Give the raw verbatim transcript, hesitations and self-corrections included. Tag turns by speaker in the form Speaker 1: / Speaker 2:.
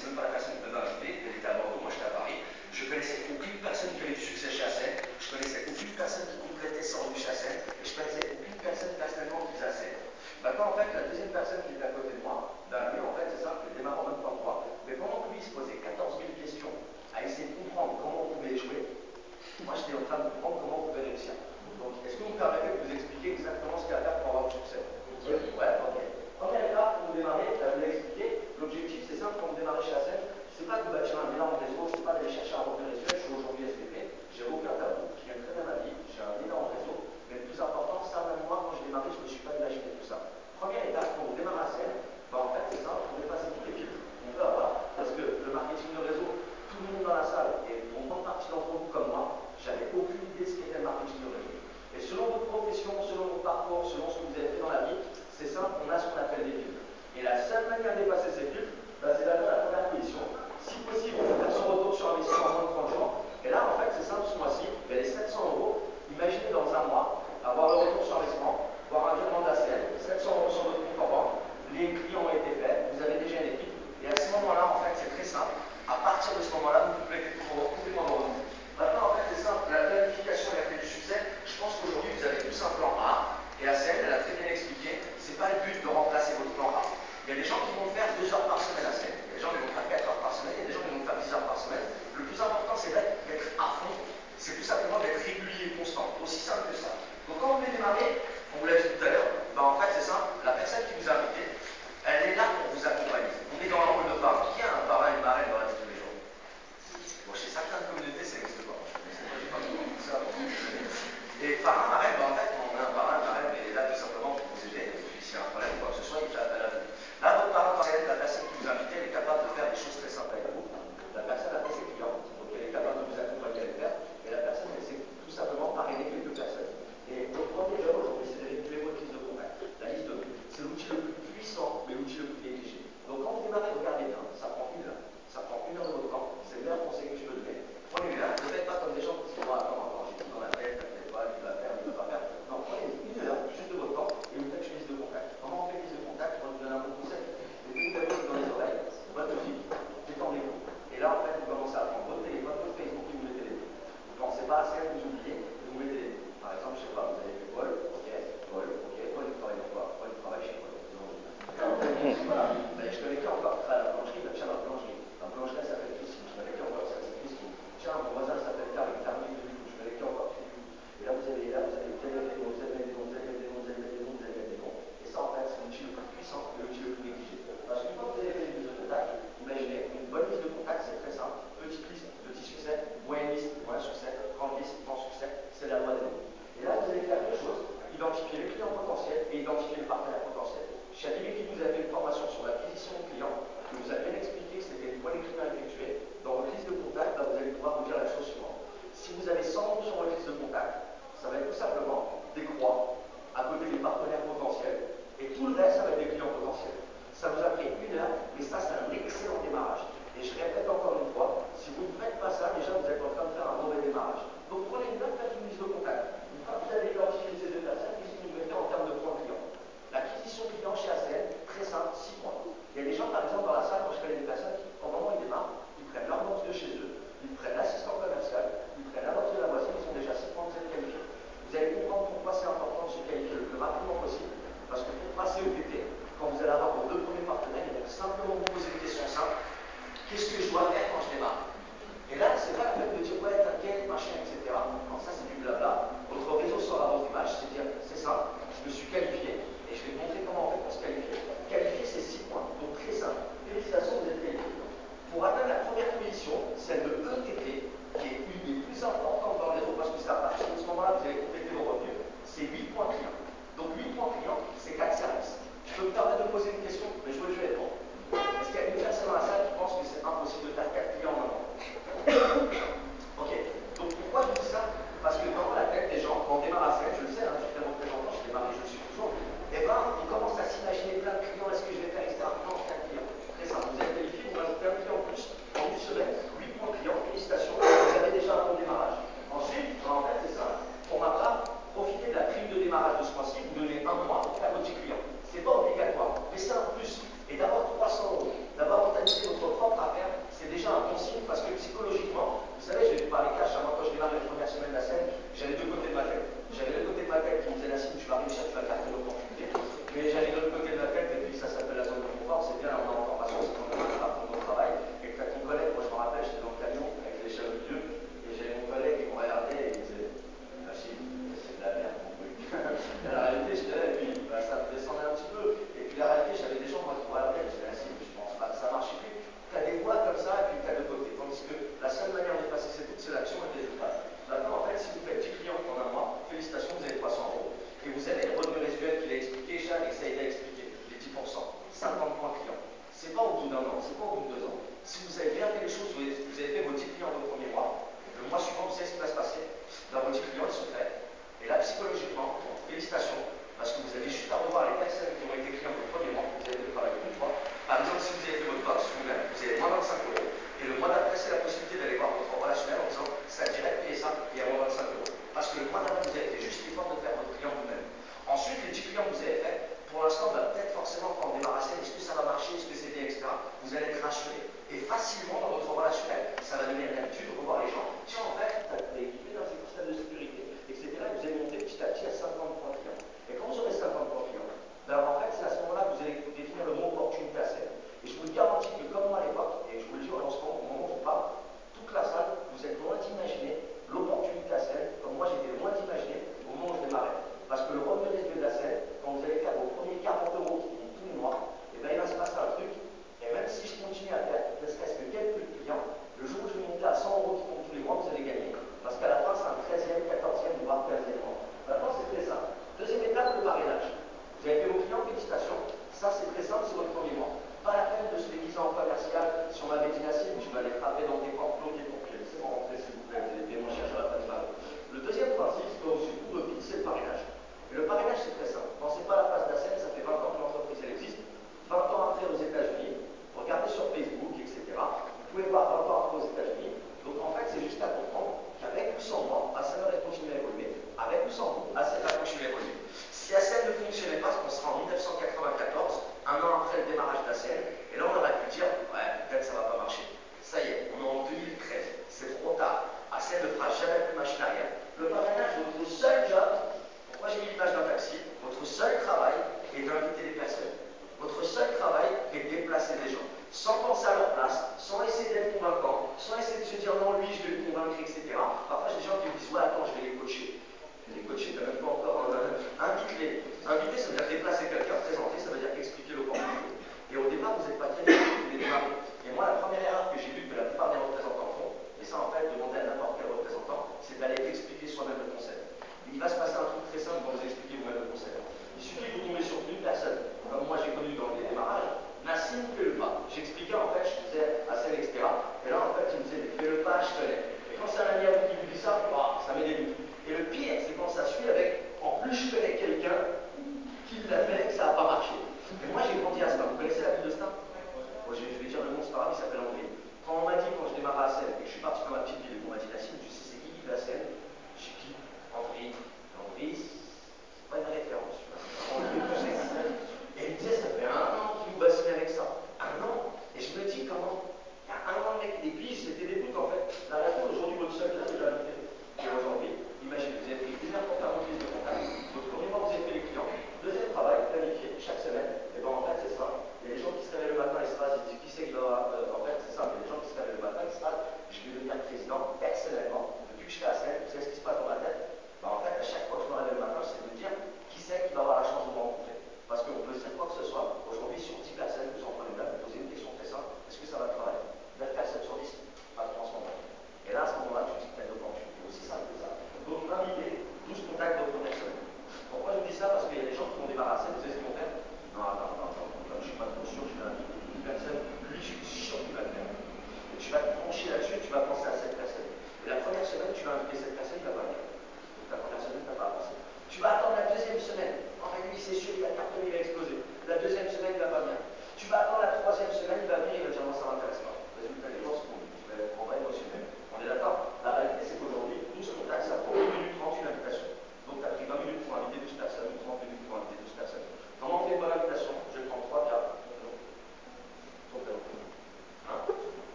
Speaker 1: connaissais même pas la personne qui m'avait invité, elle était à Bordeaux, moi j'étais à Paris. Je connaissais aucune personne qui avait du succès chez A S N, je connaissais aucune personne qui complétait ses revenus chez A S N, et je connaissais aucune personne personnellement qui faisait A S N. Maintenant, en fait, la deuxième personne qui était à côté de moi, ben lui, en fait, c'est simple, il démarre en même temps que moi. Mais pendant que lui se posait quatorze mille questions à essayer de comprendre comment on pouvait échouer, moi j'étais en train de comprendre comment on pouvait réussir. Donc, est-ce que vous me permettez de vous expliquer exactement ce qu'il y a à faire pour avoir du succès? Oui. Ouais, ok. Première étape pour vous démarrer, là, je vous l'ai expliqué. L'objectif, c'est simple, quand vous démarrez chez A S N, c'est pas de vous bâtir un énorme réseau, c'est pas d'aller chercher un revenu résiduel. Je suis aujourd'hui S V P, j'ai aucun tabou, je gagne très bien ma vie, j'ai un énorme réseau. Mais le plus important, ça, même moi, quand je démarrais, je ne me suis pas imaginé tout ça. Première étape, quand vous démarrez A S N, ben, en fait, c'est simple, vous dépassez tous les filtres qu'on peut avoir, parce que le marketing de réseau, tout le monde dans la salle, et pour une grande partie d'entre vous comme moi, j'avais aucune idée de ce qu'était le marketing de réseau. Et selon votre profession, selon votre parcours, selon ce que vous avez fait dans la vie, c'est simple, on a ce qu'on appelle des filtres. Et la seule manière de dépasser ces filtres, ben, c'est d'atteindre la première position. Si possible, faire son retour sur investissement en moins de trente jours. Et là, en fait, c'est simple, ce mois-ci, il y a les sept cents euros. Imaginez dans un mois, avoir le retour sur investissement, voir un virement d'A S N, sept cents euros sur votre compte en banque, les clients ont été faits, vous avez déjà une équipe. Et à ce moment-là, en fait, c'est très simple. À partir de ce moment-là, vous complétez complètement vos revenus. Maintenant, en fait, c'est simple, la planification et la clé du succès, je pense qu'aujourd'hui, vous avez tous un plan A. Et A S N, elle a très bien expliqué, c'est pas le but de remplacer votre plan A. Il y a des gens qui vont faire deux heures par semaine A S N, il y a des gens qui vont faire quatre heures par semaine, il y a des gens qui vont faire dix heures par semaine. Le plus important, c'est d'être à fond. C'est tout simplement d'être régulier et constant. Aussi simple que ça. Donc quand vous voulez démarrer,